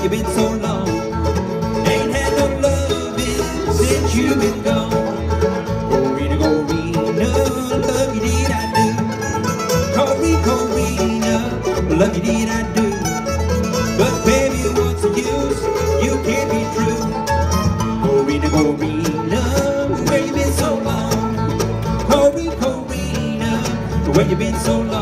you been so long? Ain't had no loving since you've been gone. Corina, Corina, love you did I do. Corina, love you did I do. But baby, what's the use? You can't be true. Corina, Corina, where you been so long? Corina, where you been so long?